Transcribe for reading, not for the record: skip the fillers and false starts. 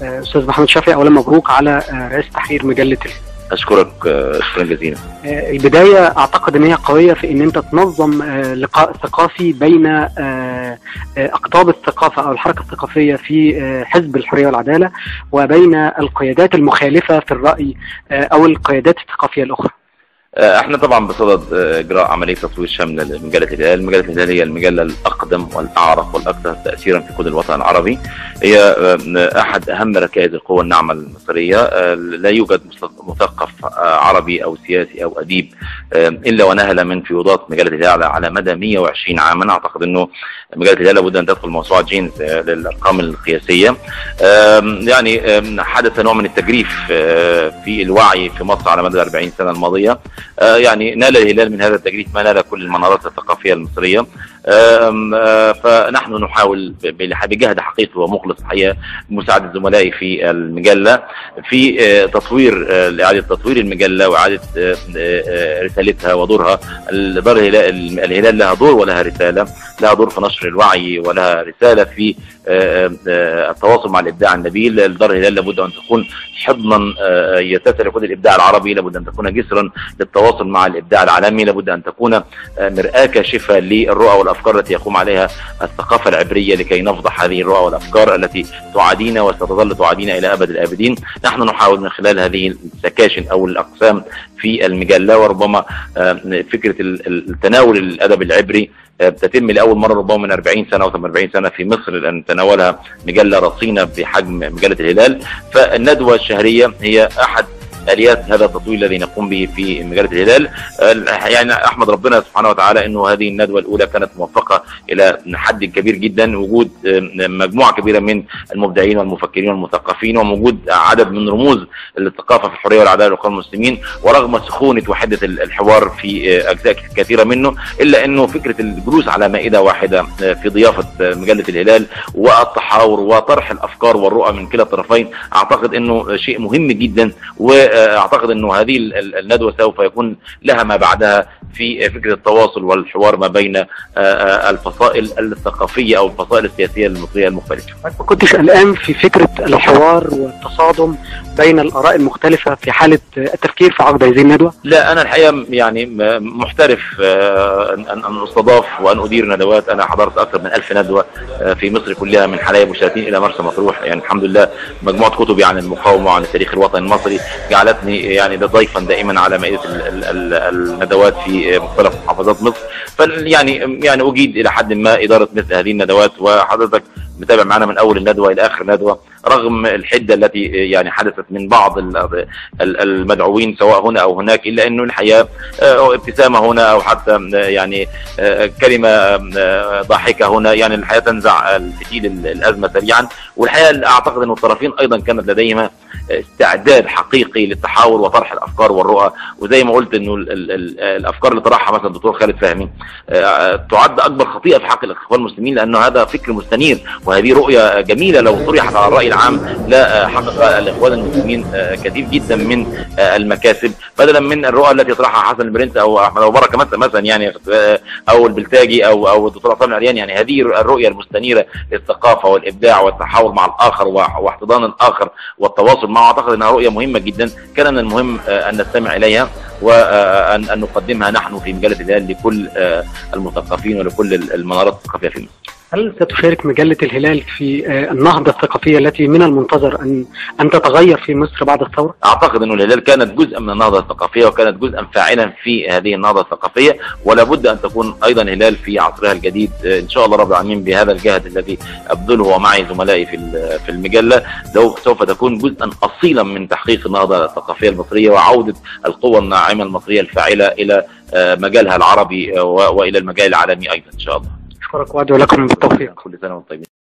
استاذ محمد شافعي، اولا مبروك على رئاسة تحرير مجلة اشكرك شكرا جزيلا. البداية اعتقد ان هي قوية في ان انت تنظم لقاء ثقافي بين اقطاب الثقافة او الحركة الثقافية في حزب الحرية والعدالة وبين القيادات المخالفة في الرأي او القيادات الثقافية الاخرى. احنا طبعا بصدد اجراء عمليه تطوير شامله لمجله الهلال. مجله الهلال هي المجله الاقدم والاعرق والاكثر تاثيرا في كل الوطن العربي. هي احد اهم ركائز القوى الناعمه المصريه. لا يوجد مثقف عربي او سياسي او اديب الا ونهل من فيوضات مجله الهلال على مدى 120 عاما. اعتقد انه مجله الهلال لابد ان تدخل موسوعه جينز للارقام القياسيه. يعني حدث نوع من التجريف في الوعي في مصر على مدى 40 سنه الماضيه. يعني نال الهلال من هذا التجريف ما نال كل المنارات الثقافية المصرية. فنحن نحاول بجهد حقيقي ومخلص الحقيقة مساعدة زملائي في المجلة في تطوير إعادة تطوير المجلة وإعادة رسالتها ودورها. الهلال لها دور ولها رسالة، لها دور في نشر الوعي ولها رسالة في التواصل مع الإبداع النبيل. دار الهلال لابد أن تكون حضنا يتسع لكل الإبداع العربي، لابد أن تكون جسرا للتواصل مع الإبداع العالمي، لابد أن تكون مرآة كاشفة للرؤى والأفكار التي يقوم عليها الثقافة العبرية لكي نفضح هذه الرؤى والأفكار التي تعادينا وستظل تعادينا إلى أبد الآبدين. نحن نحاول من خلال هذه السكاشن أو الأقسام في المجلة، وربما فكرة التناول الأدب العبري تتم لأول مرة ربما من 40 سنة أو 48 سنة في مصر، لأن تناولها مجلة رصينة بحجم مجلة الهلال. فالندوة الشهرية هي أحد آليات هذا التطوير الذي نقوم به في مجلة الهلال. يعني أحمد ربنا سبحانه وتعالى أنه هذه الندوة الأولى كانت موفقة إلى حد كبير جدا، وجود مجموعة كبيرة من المبدعين والمفكرين والمثقفين، ووجود عدد من رموز الثقافة في الحرية والعدالة للإخوان المسلمين. ورغم سخونة وحدة الحوار في أجزاء كثيرة منه، إلا أنه فكرة الجلوس على مائدة واحدة في ضيافة مجلة الهلال والتحاور وطرح الأفكار والرؤى من كلا الطرفين أعتقد أنه شيء مهم جدا. واعتقد انه هذه الندوه سوف يكون لها ما بعدها في فكره التواصل والحوار ما بين الفصائل الثقافيه او الفصائل السياسيه المصريه المختلفه. ما كنتش قلقان في فكره الحوار والتصادم بين الاراء المختلفه في حاله التفكير في عقد هذه الندوه؟ لا، انا الحقيقه يعني محترف ان استضاف وان ادير ندوات. انا حضرت اكثر من 1000 ندوه في مصر كلها، من حلايب وشلاتين الى مرسى مطروح. يعني الحمد لله مجموعه كتبي عن المقاومه وعن التاريخ الوطني المصري جعلتني يعني ضيفا دائما على مائده الندوات في مختلف محافظات مصر. يعني اجيد الى حد ما اداره مثل هذه الندوات، وحضرتك متابع معنا من اول الندوه الى اخر ندوه، رغم الحده التي يعني حدثت من بعض المدعوين سواء هنا او هناك، الا انه الحقيقه ابتسامه هنا او حتى يعني كلمه ضاحكه هنا يعني الحقيقه تنزع فتيل الازمه سريعا. والحقيقه اعتقد ان الطرفين ايضا كانت لديهما استعداد حقيقي للتحاور وطرح الافكار والرؤى. وزي ما قلت انه الافكار اللي طرحها مثلا الدكتور خالد فهمي تعد اكبر خطيئه في حق الاخوان المسلمين، لانه هذا فكر مستنير وهذه رؤيه جميله لو طرحت على الراي العام لا حقق الاخوان المسلمين كثير جدا من المكاسب، بدلا من الرؤى التي طرحها حسن البرنس او احمد ابو بركه مثلا يعني او البلتاجي او الدكتور عصام العريان. يعني هذه الرؤيه المستنيره للثقافه والابداع والتحاور مع الاخر واحتضان الاخر والتواصل معه، اعتقد انها رؤيه مهمه جدا. كان من المهم ان نستمع اليها وان نقدمها نحن في مجله الهلال لكل المثقفين ولكل المنارات الثقافيه في مصر. هل ستشارك مجلة الهلال في النهضة الثقافية التي من المنتظر أن تتغير في مصر بعد الثورة؟ أعتقد أن الهلال كانت جزءا من النهضة الثقافية وكانت جزءا فاعلا في هذه النهضة الثقافية، ولا بد أن تكون أيضا الهلال في عصرها الجديد إن شاء الله رب العالمين بهذا الجهد الذي أبذله ومعي زملائي في المجلة. سوف تكون جزءا أصيلا من تحقيق النهضة الثقافية المصرية وعودة القوى الناعمة المصرية الفاعلة إلى مجالها العربي وإلى المجال العالمي أيضا إن شاء الله. أشكرك وأدعو لكم بالتوفيق. كل سنة وانتم طيبين.